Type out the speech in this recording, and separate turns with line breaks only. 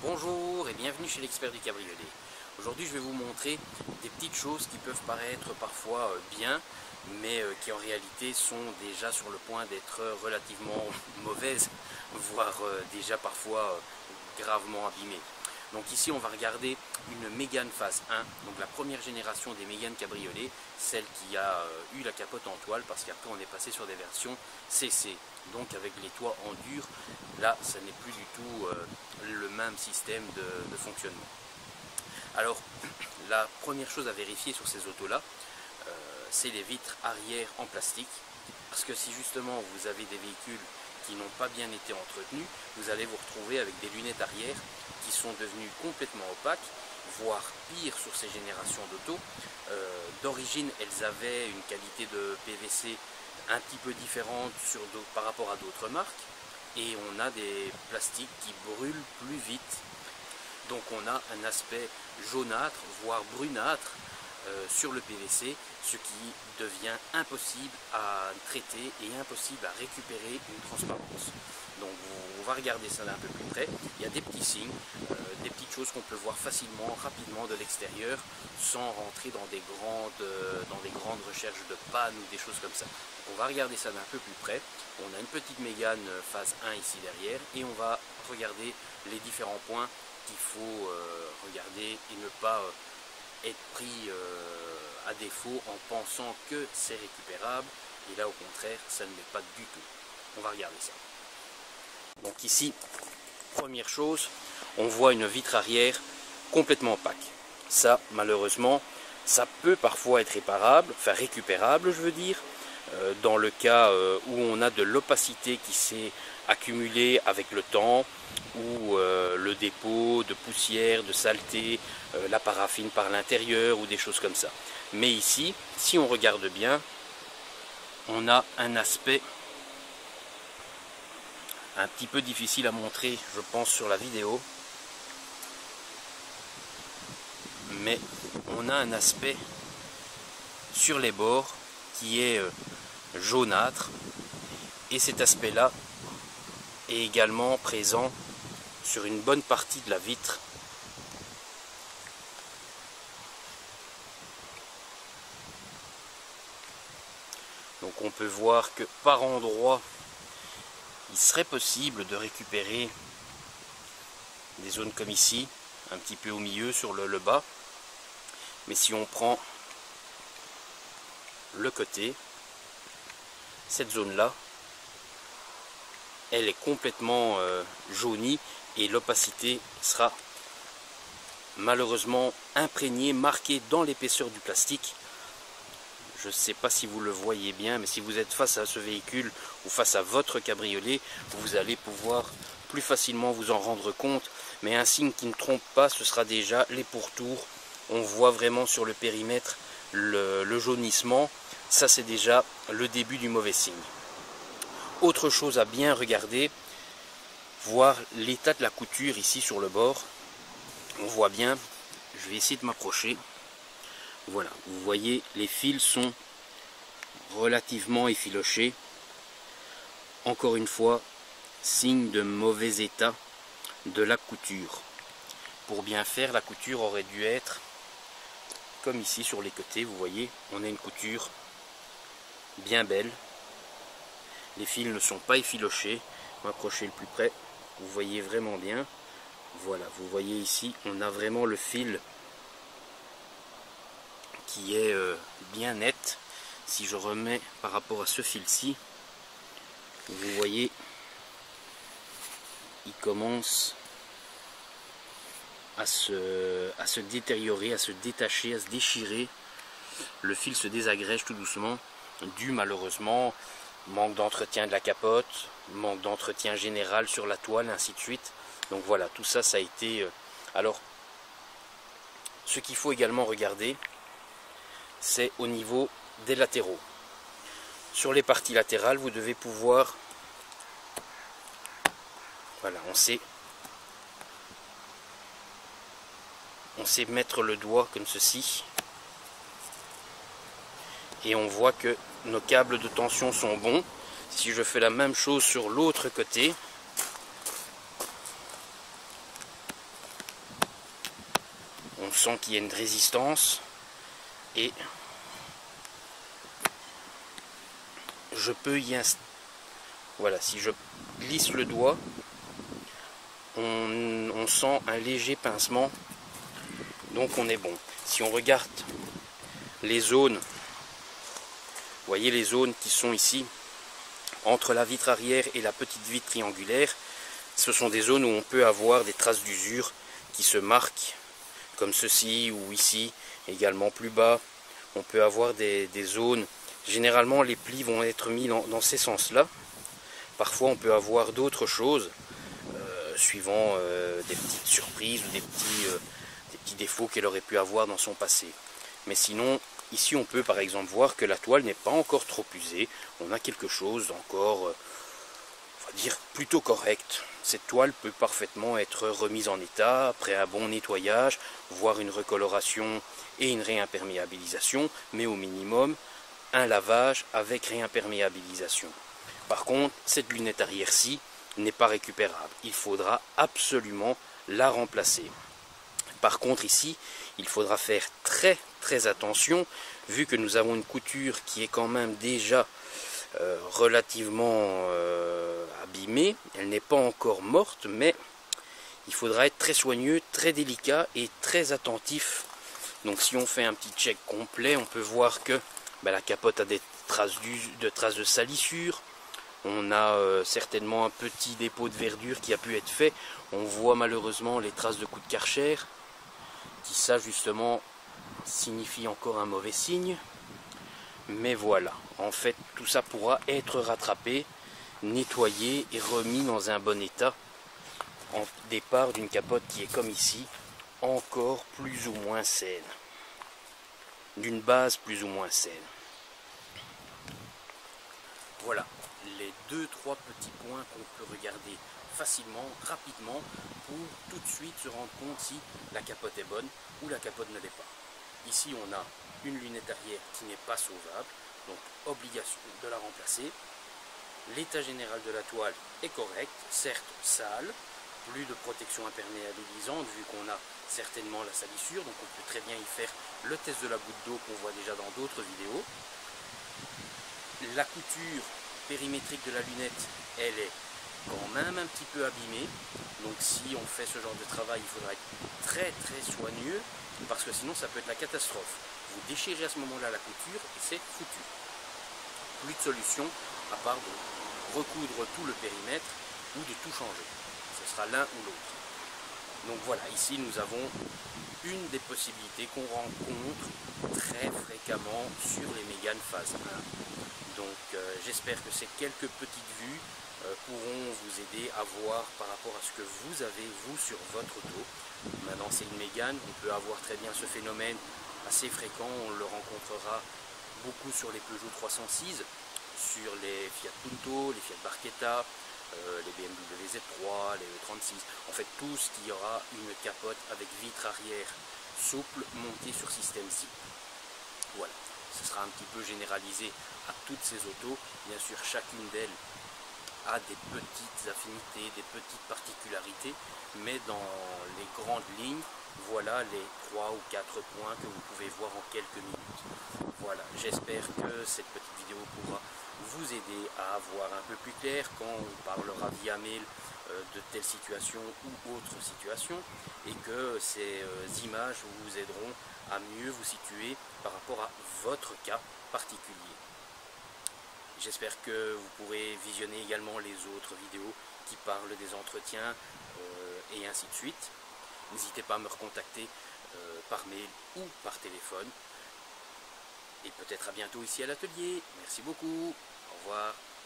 Bonjour et bienvenue chez l'expert du cabriolet. Aujourd'hui je vais vous montrer des petites choses qui peuvent paraître parfois bien, mais qui en réalité sont déjà sur le point d'être relativement mauvaises, voire déjà parfois gravement abîmées. Donc ici on va regarder une Mégane phase 1, donc la première génération des Mégane cabriolet, celle qui a eu la capote en toile, parce qu'après on est passé sur des versions CC, donc avec les toits en dur. Là ce n'est plus du tout le même système de fonctionnement. Alors la première chose à vérifier sur ces autos là, c'est les vitres arrière en plastique, parce que si justement vous avez des véhicules qui n'ont pas bien été entretenus, vous allez vous retrouver avec des lunettes arrière qui sont devenues complètement opaques, voire pire sur ces générations d'autos. D'origine, elles avaient une qualité de PVC un petit peu différente par rapport à d'autres marques, et on a des plastiques qui brûlent plus vite. Donc on a un aspect jaunâtre, voire brunâtre sur le PVC, ce qui devient impossible à traiter et impossible à récupérer une transparence. Donc on va regarder ça d'un peu plus près. Il y a des petits signes, des petites choses qu'on peut voir facilement, rapidement de l'extérieur, sans rentrer dans des grandes recherches de panne ou des choses comme ça. Donc on va regarder ça d'un peu plus près. On a une petite Mégane phase 1 ici derrière, et on va regarder les différents points qu'il faut regarder et ne pas être pris à défaut en pensant que c'est récupérable, et là au contraire ça ne l'est pas du tout. On va regarder ça. Donc ici, première chose, on voit une vitre arrière complètement opaque. Ça malheureusement, ça peut parfois être réparable, enfin récupérable je veux dire, dans le cas où on a de l'opacité qui s'est accumulée avec le temps, ou le dépôt de poussière, de saleté, la paraffine par l'intérieur ou des choses comme ça. Mais ici, si on regarde bien, on a un aspect un petit peu difficile à montrer, je pense, sur la vidéo. Mais on a un aspect sur les bords qui est jaunâtre, et cet aspect-là est également présent sur une bonne partie de la vitre. Donc on peut voir que par endroits, il serait possible de récupérer des zones comme ici, un petit peu au milieu sur le bas. Mais si on prend le côté, cette zone-là, elle est complètement jaunie, et l'opacité sera malheureusement imprégnée, marquée dans l'épaisseur du plastique. Je ne sais pas si vous le voyez bien, mais si vous êtes face à ce véhicule ou face à votre cabriolet, vous allez pouvoir plus facilement vous en rendre compte. Mais un signe qui ne trompe pas, ce sera déjà les pourtours. On voit vraiment sur le périmètre le jaunissement. Ça, c'est déjà le début du mauvais signe. Autre chose à bien regarder, voir l'état de la couture ici sur le bord. On voit bien, je vais essayer de m'approcher. Voilà, vous voyez, les fils sont relativement effilochés. Encore une fois, signe de mauvais état de la couture. Pour bien faire, la couture aurait dû être comme ici sur les côtés. Vous voyez, on a une couture bien belle. Les fils ne sont pas effilochés. M'approcher le plus près, vous voyez vraiment bien. Voilà, vous voyez ici, on a vraiment le fil qui est bien net. Si je remets par rapport à ce fil-ci, vous voyez, il commence à se détériorer, à se détacher, à se déchirer. Le fil se désagrège tout doucement, dû malheureusement manque d'entretien de la capote, manque d'entretien général sur la toile, ainsi de suite. Donc voilà, tout ça, ça a été... Alors, ce qu'il faut également regarder, c'est au niveau des latéraux. Sur les parties latérales, vous devez pouvoir... Voilà, on sait mettre le doigt comme ceci. Et on voit que nos câbles de tension sont bons. Si je fais la même chose sur l'autre côté, On sent qu'il y a une résistance et je peux y installer. Voilà, si je glisse le doigt, on sent un léger pincement, donc on est bon. Si on regarde les zones, vous voyez les zones qui sont ici, entre la vitre arrière et la petite vitre triangulaire, ce sont des zones où on peut avoir des traces d'usure qui se marquent, comme ceci ou ici, également plus bas. On peut avoir des zones, généralement les plis vont être mis dans ces sens-là. Parfois on peut avoir d'autres choses, suivant des petites surprises ou des petits défauts qu'elle aurait pu avoir dans son passé. Mais sinon, ici on peut par exemple voir que la toile n'est pas encore trop usée. On a quelque chose d'encore, on va dire, plutôt correct. Cette toile peut parfaitement être remise en état après un bon nettoyage, voire une recoloration et une réimperméabilisation, mais au minimum un lavage avec réimperméabilisation. Par contre, cette lunette arrière-ci n'est pas récupérable. Il faudra absolument la remplacer. Par contre, ici, il faudra faire très attention, vu que nous avons une couture qui est quand même déjà relativement abîmée. Elle n'est pas encore morte, mais il faudra être très soigneux, très délicat et très attentif. Donc si on fait un petit check complet, on peut voir que la capote a des traces de salissure. On a certainement un petit dépôt de verdure qui a pu être fait. On voit malheureusement les traces de coups de Karcher, qui ça justement signifie encore un mauvais signe. Mais voilà, en fait tout ça pourra être rattrapé, nettoyé et remis dans un bon état en départ d'une capote qui est comme ici, encore plus ou moins saine. D'une base plus ou moins saine. Voilà les 2-3 petits points qu'on peut regarder facilement, rapidement, pour tout de suite se rendre compte si la capote est bonne ou la capote ne l'est pas. Ici on a une lunette arrière qui n'est pas sauvable, donc obligation de la remplacer. L'état général de la toile est correct, certes sale, plus de protection imperméabilisante vu qu'on a certainement la salissure, donc on peut très bien y faire le test de la goutte d'eau qu'on voit déjà dans d'autres vidéos. La couture périmétrique de la lunette, elle est quand même un petit peu abîmée, donc si on fait ce genre de travail, il faudra être très soigneux, parce que sinon ça peut être la catastrophe. Vous déchirez à ce moment-là la couture et c'est foutu. Plus de solution à part de recoudre tout le périmètre ou de tout changer. Ce sera l'un ou l'autre. Donc voilà, ici nous avons une des possibilités qu'on rencontre très fréquemment sur les Mégane phase 1. Donc j'espère que ces quelques petites vues pourront vous aider à voir par rapport à ce que vous avez vous sur votre auto. Maintenant c'est une Mégane, on peut avoir très bien ce phénomène assez fréquent, on le rencontrera beaucoup sur les Peugeot 306, sur les Fiat Punto, les Fiat Barchetta, les BMW Z3, les E36, en fait tout ce qui aura une capote avec vitre arrière souple montée sur système zip. Voilà, ce sera un petit peu généralisé à toutes ces autos. Bien sûr, chacune d'elles a des petites affinités, des petites particularités, mais dans les grandes lignes, voilà les 3 ou 4 points que vous pouvez voir en quelques minutes. Voilà, j'espère que cette petite vidéo pourra vous aider à voir un peu plus clair quand on parlera via mail de telle situation ou autre situation, et que ces images vous aideront à mieux vous situer par rapport à votre cas particulier. J'espère que vous pourrez visionner également les autres vidéos qui parlent des entretiens et ainsi de suite. N'hésitez pas à me recontacter par mail ou par téléphone. Et peut-être à bientôt ici à l'atelier. Merci beaucoup. Au revoir.